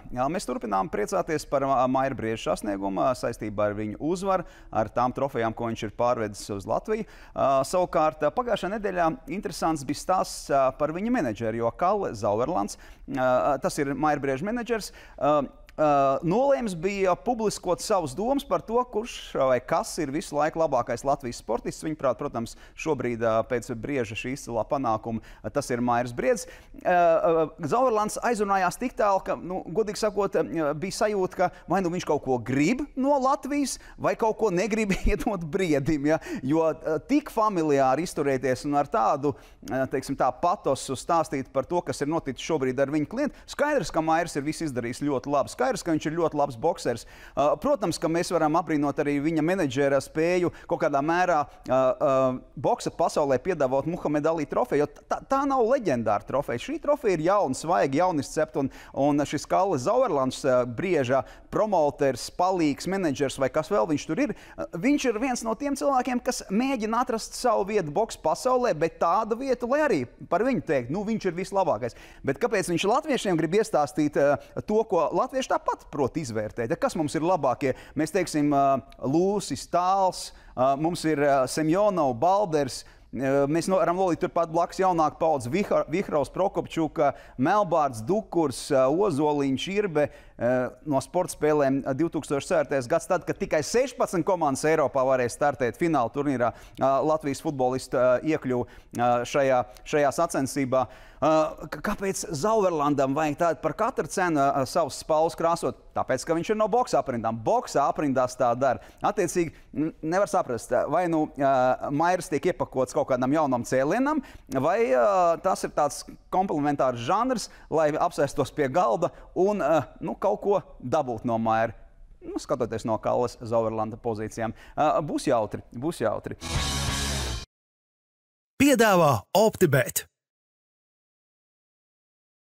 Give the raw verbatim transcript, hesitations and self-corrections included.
Mēs turpinām priecāties par Maira Brieža sasniegumu saistībā ar viņu uzvaru, ar tām trofejām, ko viņš ir pārvedis uz Latviju. Savukārt, pagājušajā nedēļā interesants bija stāsts par viņa menedžeru, jo Kalle Zauerlands, tas ir Maira Brieža menedžers, Uh, nolēms bija publiskot savus domas par to, kurš vai kas ir visu laiku labākais Latvijas sportists. Viņuprāt, protams, šobrīd uh, pēc Brieža šī izcilā panākuma uh, tas ir Mairs Briedis. Uh, uh, Zauerlands aizrunājās tik tālu, ka, nu, godīgi sakot, uh, bija sajūta, ka vai nu viņš kaut ko grib no Latvijas, vai kaut ko negrib iedot Briedim. Ja? Jo uh, tik familiāri izturēties un ar tādu, uh, teiksim, tā patosu stāstīt par to, kas ir noticis šobrīd ar viņu klientu, skaidrs, ka Mairs ir visu izdarījis ļoti labi. Skaidrs, ka viņš ir ļoti labs boksers. Uh, protams, ka mēs varam apbrīnot arī viņa menedžera spēju kaut kādā mērā uh, uh, boksa pasaulē piedāvāt Muhameda Ali trofeju, jo tā, tā nav leģendāra trofeja. Šī trofeja ir jauna, svaiga, jaunizcepta, un, un šis Kalle Zauerlands, uh, Brieža promoters, palīgs, menedžers vai kas vēl viņš tur ir, uh, viņš ir viens no tiem cilvēkiem, kas mēģina atrast savu vietu boksa pasaulē, bet tādu vietu, lai arī par viņu teikt, nu viņš ir vislabākais. Bet kāpēc viņš latviešiem grib iestāstīt uh, to, ko latvieši tāpat prot izvērtēt? Kas mums ir labākie? Mēs teiksim, Lūsis, Tāls, mums ir Semjonov, Balders, mēs varam nolikt turpat blakus jaunāku paudzi Vihraus, Prokopčuka, Melbārds, Dukurs, Ozoliņš, Irbe no sporta spēlēm divi tūkstoši ceturtais gads, tad, kad tikai sešpadsmit komandas Eiropā varēja startēt fināla turnīrā. Latvijas futbolisti iekļuva šajā, šajā sacensībā. Kāpēc Zauerlandam vajag tādu par katru cenu savus spalvas krāsot? Tāpēc, ka viņš ir no boksa aprindām. Boksa aprindās tā dara. Attiecīgi, nevar saprast, vai nu Mairs tiek iepakots kaut kādam jaunam cēlienam, vai tas ir tāds komplementārs žanrs, lai apsēstos pie galda un nu, kaut ko dabūt no Maira. Nu, skatoties no Kalles Zauerlanda pozīcijām. Būs jautri, būs jautri. Piedāvā OptiBet.